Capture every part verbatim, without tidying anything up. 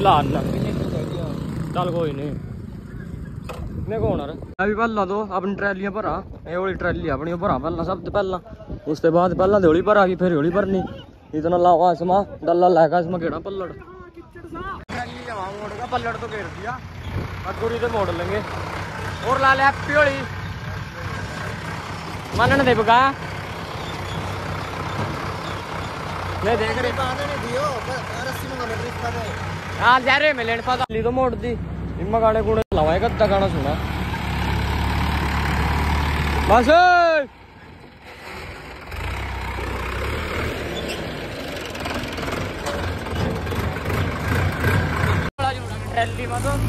ला चल कोई नहीं ने कौन अभी पहला तो अपनी ट्रैलियां भरा ये वाली ट्रैली अपनी भरा पहला सब तो पहला उसके बाद पहला तो होली भरा फिर होली भरनी इतना लावा इसमें डल्ला लैगा इसमें केड़ा पल्लड़ मोड़ का पल्लड़ तो घेर दिया अधूरी तो मोड़ लेंगे और ला ले हैप्पी होली मानने दे बगा नहीं देख रहे हाँ जा रहे मैं लेने पाता तो मोड़ दी इम्मा गाने कूड़े लावा गद्दा गाना सुना बस ट्रैली में तो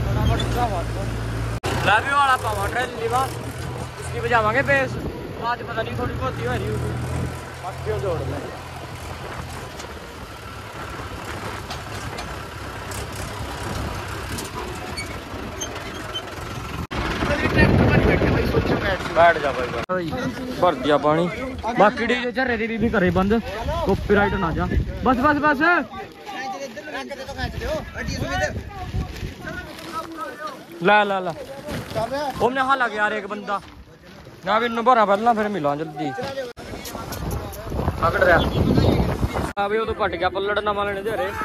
लाभी वाला पावा ट्रैली में इसकी बजावांगे बेस आज पता नहीं थोड़ी बहुत ही हरी बाकी जोड़ में बैठ जा भाई भर दिया पानी बाकी डीजे झर्रे दी भी करे बंद कॉपीराइट ना जा बस बस बस ला ला ला हमने हाँ लगे यार एक बंदा ना भी भरा पहला फिर मिला जल्दी पकड़ रहा अभी वो तो कट गया पल्लड़ ना मालने दे रहे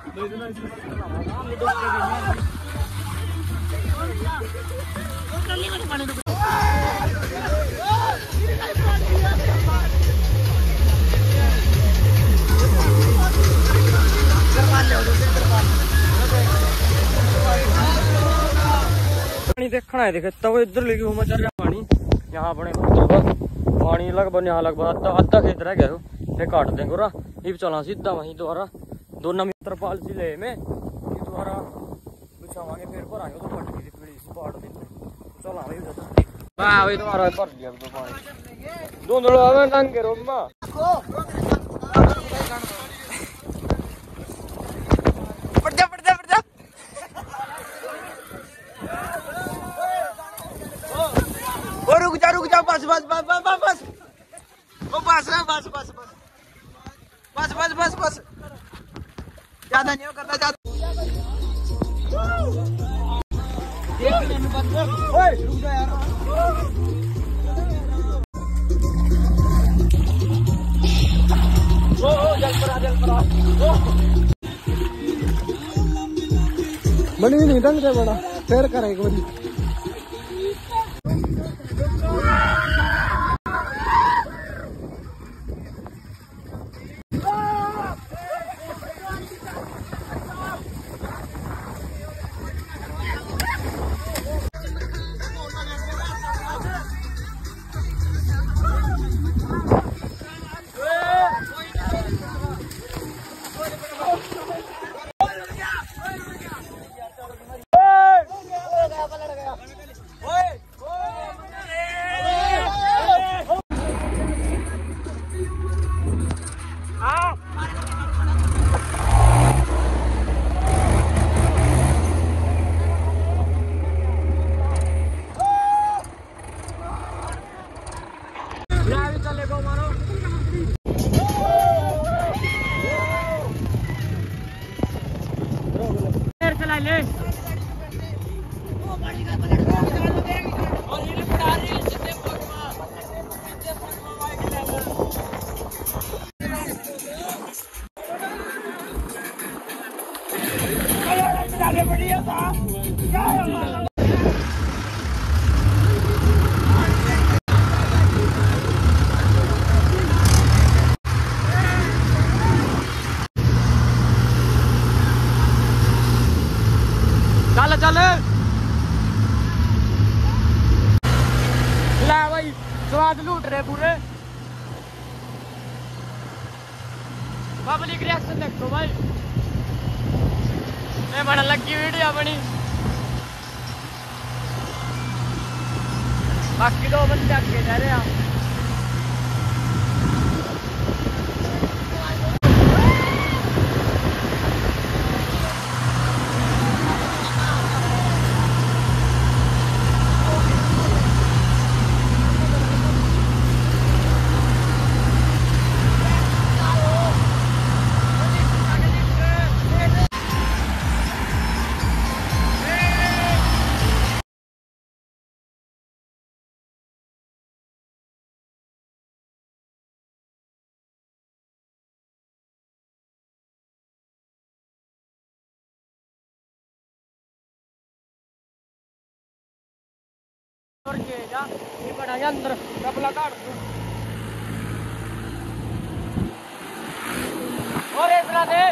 पानी देखना है देखे तब इधर लेके घूमा चल रहा पानी यहाँ अपने पानी लगभग यहाँ लगभग आधा आधा खेत रह गया फिर काट देंगे रा ये चला सीधा वहीं दोबारा दोनों मित्र पाल सी ले में दोबारा बिछावांगे फिर भर आएंगे तो फट गई पीड़ी पाट देंगे चला वही वाह वही दोबारा भर दिया तो पानी दोनों आवे नंगे रोमा पड़ जा पड़ जा पड़ जा ओ रुक जा रुक जा बस बस बस बस बस बस ओ बस बस बस बस बस बस बस बस ज्यादा नहीं करता ज्यादा ओए रुक जा यार ओ ओ जल पर आ जल पर आ बनी नहीं ढंग से बड़ा फिर करे एक बारी चल चल ला भाई स्वाद लूट रहे पूरे पब्लिक रिएक्शन देखो भाई मैं बड़ा लगी वीडियो अपनी बाकी दो बंदे आगे जा रहे हैं ऊपर के जा ये बड़ा जा अंदर कपला काट दो और इतना दे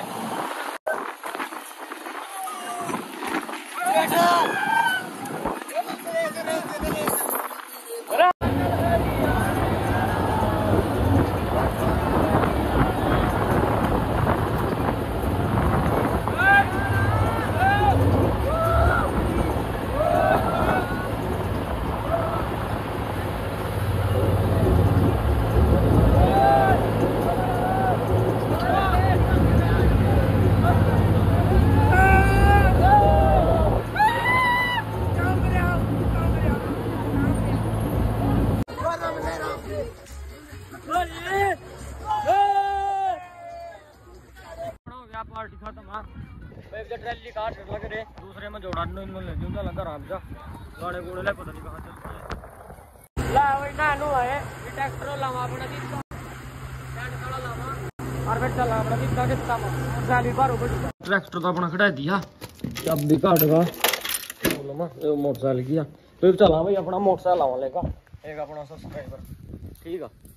पार्टी खत्म हाँ ट्रैली काट लग रहे दूसरे में जोड़ा ले जूंगा लगा राम जा गाड़े गोड़े ले पता नहीं कहां चल ला वही ना नो है ये ट्रैक्टर लावा अपना कितना स्टैंड खड़ा लावा और फिर चला अपना कितना कितना और जाली बाहर ऊपर ट्रैक्टर तो अपना खड़ा दिया अब भी काटगा बोलो मां ये मोटरसाइकिल किया फिर चला भाई अपना मोटरसाइकिल लावा लेगा एक अपना सब्सक्राइबर ठीक है।